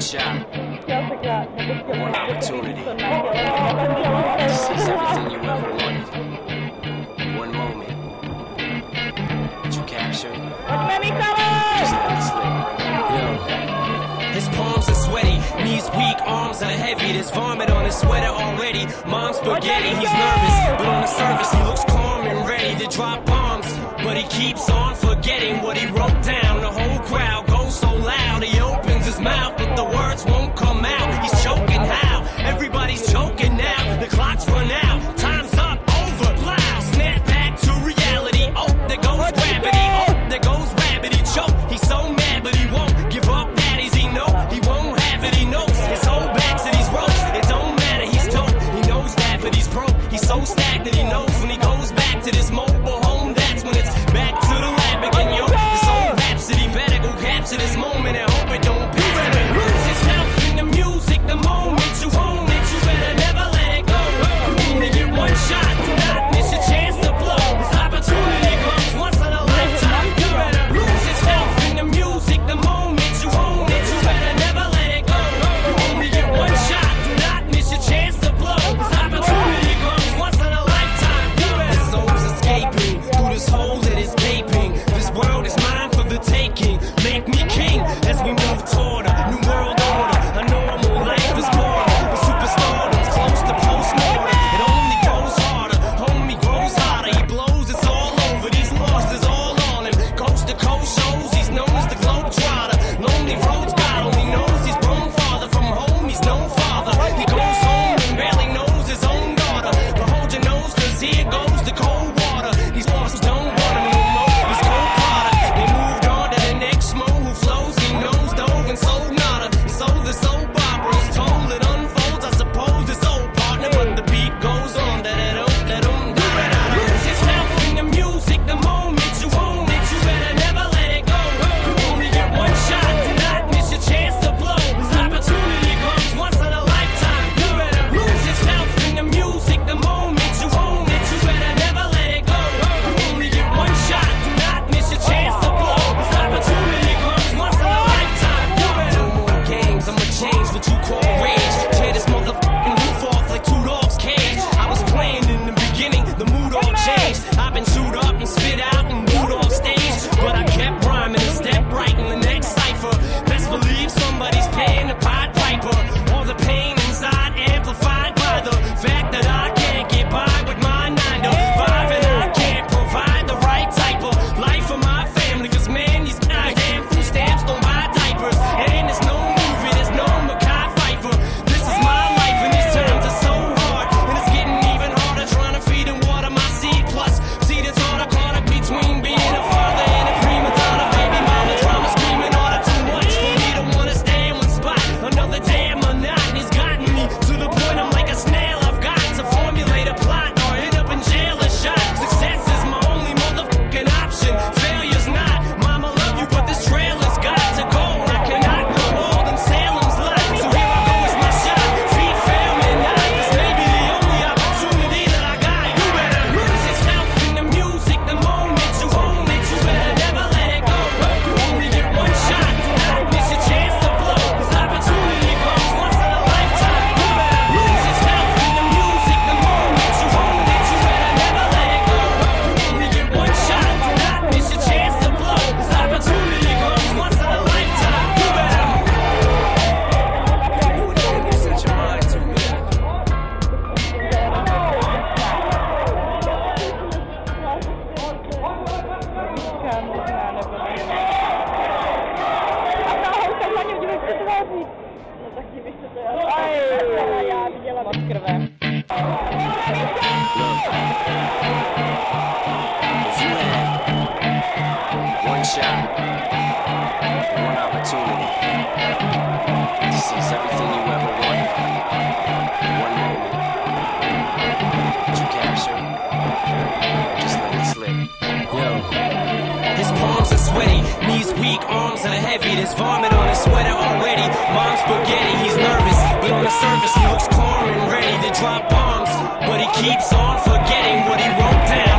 shot, one opportunity to seize everything you ever wanted. One moment that you captured, just let it slip. Yo. His palms are sweaty, knees weak, arms are heavy. There's vomit on his sweater already. Mom's spaghetti, he's nervous, but on the surface he looks calm and ready to drop bombs. But he keeps on forgetting what he wrote down. The whole crowd goes so loud, he opens his mouth, but the words won't come out. He's choking how? Everybody's choking now. The clock's run out, time's up, over, loud. Snap back to reality. Oh, there goes gravity. Oh, there goes rabbit. He choke. He's so mad, but he won't give up. Daddies, he know he won't have it. He knows his whole back to these ropes. It don't matter. He's dope. He knows that, but he's broke. He's so stagnant. He knows when he goes back to this mobile home. That's when it's back to the lab again. Yo, this old rhapsody better go capture this moment and hope it don't be. Lose yourself in the music. The moment you own it, you better never let it go. You only get one shot. Do not miss your chance to blow. This opportunity comes once in a lifetime. You better lose yourself in the music. The moment you own it, you better never let it go. You only get one shot. Do not miss your chance to blow. This opportunity comes once in a lifetime. You better. His soul's escaping through this hole that is gaping. This world is mine for the taking. Make me king as we move toward a new world order. A normal life is born. A superstardom's close to postmortem. It only goes harder. Homie grows hotter. He blows. It's all over. These losses all on him. Coast to coast shows. He's known as the Globetrotter. Lonely roads. God only knows he's grown farther from home. He's no father. He goes home and barely knows his own daughter. But hold your nose, 'cause here goes the cold water. These bosses don't want him no more. He's cold product. They moved on to the next mo who flows. He knows dove and sold nada. And so the soap opera is told. It unfolds. I suppose it's old partner, but the beat goes on. Lose yourself in the music. The moment you own it, you better never let it go. You only get one shot. Do not miss your chance to blow. This opportunity comes once in a lifetime. You better lose yourself in the music. The moment you own it, you better never let it go. You only get one shot. Do not miss your chance to blow. This opportunity comes once in a lifetime. You better. No more games. I'ma change what you call rage. Tear this motherfucking roof off like two dogs' cage. I was playing in the beginning, the mood all changed. I've been chewed up and spit out and booed off stage, but I kept rhyming and stepped right in the next cipher. Best believe somebody's paying the Pied Piper. All the pain inside amplified by the fact that I can't get by with my 9 to 5, and I can't provide the right type of life for my family. 'Cause man, these goddamn food stamps don't buy diapers, and there's no movie, there's no Mackay Pfeiffer. This is my life, and these times are so hard, and it's getting even harder trying to feed and water my seed. Plus, see the thought I caught up between being a father and a prima donna. Baby mama drama screaming all too much for me to wanna stay in one spot. Another damn monotony's gotten me to the point I'm like a snail. I've got to formulate a plot or end up in jail or shot. Success is my only motherfucking option. Failure's not. Mama love you, but this trailer's got to go. I cannot go old in Salem's lot. So here I go, it's my shot. Feet fail me not. This may be the only opportunity that I got. You better lose yourself in the music. The moment you own it, you better never let it go. You only get one shot. Do not miss your chance to blow. This opportunity comes once in a lifetime. You better lose yourself in the music. The moment you own it, you better never let it go. You only get one shot. Do not miss your chance to blow. This opportunity comes once in a lifetime. You better. You set your mind to, man. If you had one shot, one opportunity to seize everything you ever wanted, one moment that you captured, just let it slip. Yo. His palms are sweaty, knees weak, arms are heavy. There's vomit on his sweater already. Mom's spaghetti, he's nervous, but on the surface he looks calm and ready to drop bombs. But he keeps on forgetting what he wrote down.